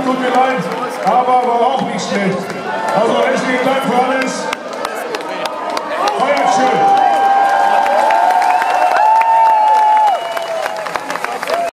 tut mir leid, aber war auch nicht schlecht. Also herzlichen Dank für alles.